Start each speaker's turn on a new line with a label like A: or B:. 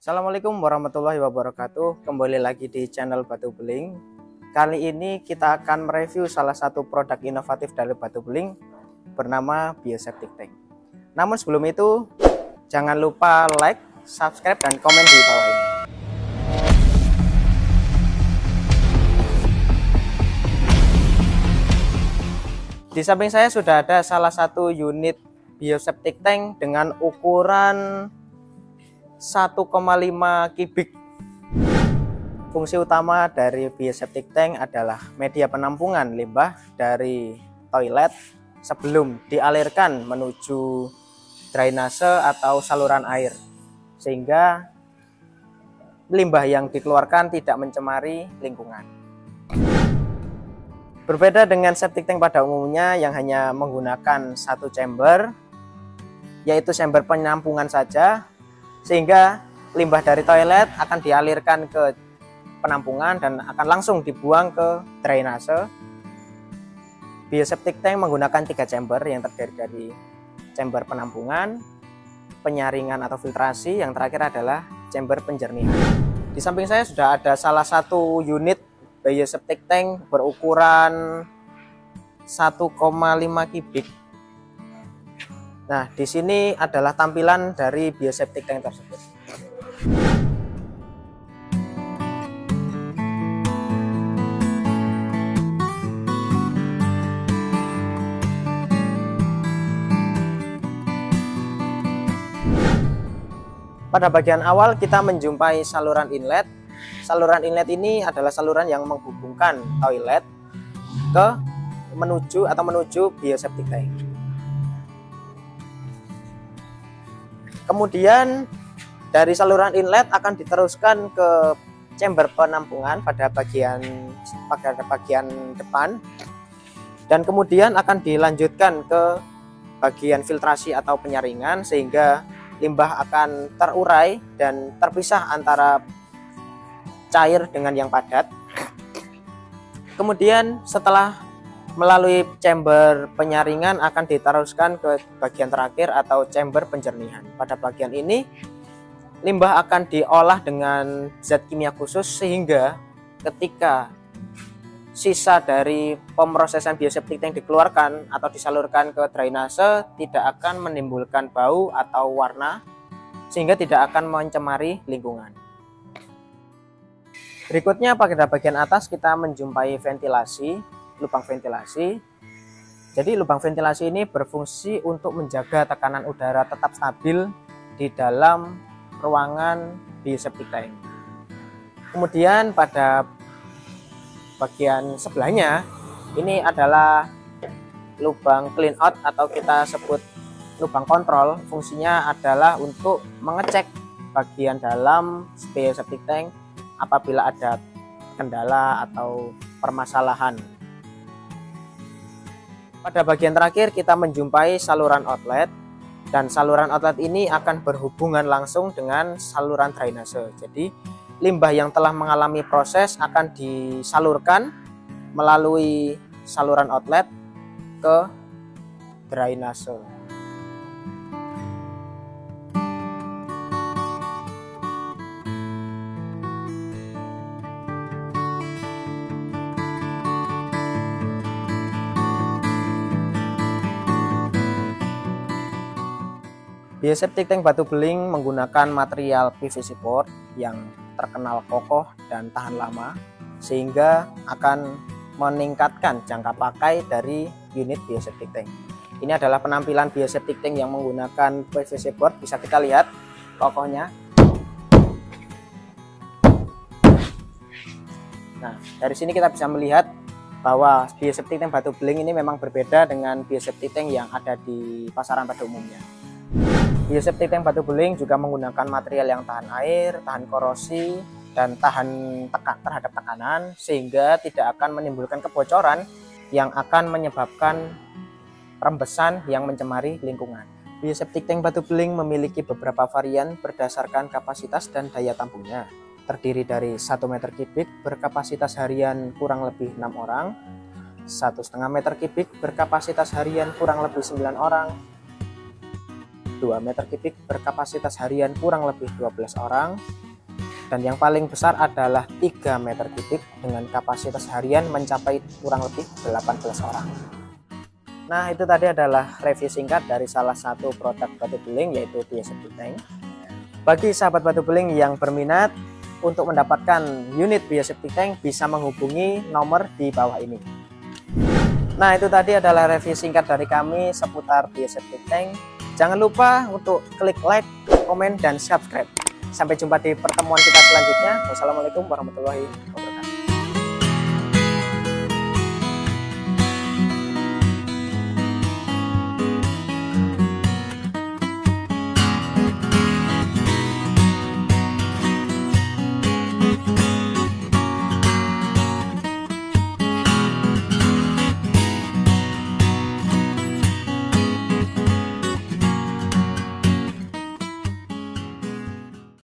A: Assalamualaikum warahmatullahi wabarakatuh. Kembali lagi di channel Batu Beling. Kali ini kita akan mereview salah satu produk inovatif dari Batu Beling bernama Bioseptic Tank. Namun sebelum itu, jangan lupa like, subscribe, dan komen di bawah ini. Di samping saya sudah ada salah satu unit Bioseptic Tank dengan ukuran 1,5 kubik. Fungsi utama dari Bioseptic Tank adalah media penampungan limbah dari toilet sebelum dialirkan menuju drainase atau saluran air, sehingga limbah yang dikeluarkan tidak mencemari lingkungan. Berbeda dengan septic tank pada umumnya yang hanya menggunakan satu chamber, yaitu chamber penampungan saja, sehingga limbah dari toilet akan dialirkan ke penampungan dan akan langsung dibuang ke drainase. Bioseptic Tank menggunakan 3 chamber yang terdiri dari chamber penampungan, penyaringan atau filtrasi, yang terakhir adalah chamber penjernihan. Di samping saya sudah ada salah satu unit Bioseptic Tank berukuran 1,5 kubik. Nah, di sini adalah tampilan dari Bioseptic Tank tersebut. Pada bagian awal kita menjumpai saluran inlet. Saluran inlet ini adalah saluran yang menghubungkan toilet ke menuju Bioseptic Tank. Kemudian dari saluran inlet akan diteruskan ke chamber penampungan pada bagian depan, dan kemudian akan dilanjutkan ke bagian filtrasi atau penyaringan, sehingga limbah akan terurai dan terpisah antara cair dengan yang padat. Kemudian setelah melalui chamber penyaringan akan diteruskan ke bagian terakhir atau chamber penjernihan. Pada bagian ini limbah akan diolah dengan zat kimia khusus, sehingga ketika sisa dari pemrosesan Bioseptic Tank dikeluarkan atau disalurkan ke drainase tidak akan menimbulkan bau atau warna, sehingga tidak akan mencemari lingkungan. Berikutnya pada bagian atas kita menjumpai lubang ventilasi. Jadi lubang ventilasi ini berfungsi untuk menjaga tekanan udara tetap stabil di dalam ruangan Bioseptic Tank. Kemudian pada bagian sebelahnya ini adalah lubang clean out atau kita sebut lubang kontrol. Fungsinya adalah untuk mengecek bagian dalam Bioseptic Tank apabila ada kendala atau permasalahan. Pada bagian terakhir kita menjumpai saluran outlet, dan saluran outlet ini akan berhubungan langsung dengan saluran drainase. Jadi limbah yang telah mengalami proses akan disalurkan melalui saluran outlet ke drainase. Bioseptic Tank Batu Beling menggunakan material PVC board yang terkenal kokoh dan tahan lama, sehingga akan meningkatkan jangka pakai dari unit Bioseptic Tank. Ini adalah penampilan Bioseptic Tank yang menggunakan PVC board. Bisa kita lihat kokohnya. Nah, dari sini kita bisa melihat bahwa Bioseptic Tank Batu Beling ini memang berbeda dengan Bioseptic Tank yang ada di pasaran pada umumnya. Bioseptic Tank Batu Beling juga menggunakan material yang tahan air, tahan korosi, dan tahan terhadap tekanan, sehingga tidak akan menimbulkan kebocoran yang akan menyebabkan rembesan yang mencemari lingkungan. Bioseptic Tank Batu Beling memiliki beberapa varian berdasarkan kapasitas dan daya tampungnya. Terdiri dari 1 meter kubik berkapasitas harian kurang lebih 6 orang, 1,5 meter kubik berkapasitas harian kurang lebih 9 orang, 2 meter kubik berkapasitas harian kurang lebih 12 orang. Dan yang paling besar adalah 3 meter kubik dengan kapasitas harian mencapai kurang lebih 18 orang. Nah, itu tadi adalah review singkat dari salah satu produk batu beling, yaitu bioseptic tank. Bagi sahabat batu beling yang berminat untuk mendapatkan unit bioseptic tank, bisa menghubungi nomor di bawah ini. Nah, itu tadi adalah review singkat dari kami seputar bioseptic tank. Jangan lupa untuk klik like, komen, dan subscribe. Sampai jumpa di pertemuan kita selanjutnya. Wassalamualaikum warahmatullahi wabarakatuh.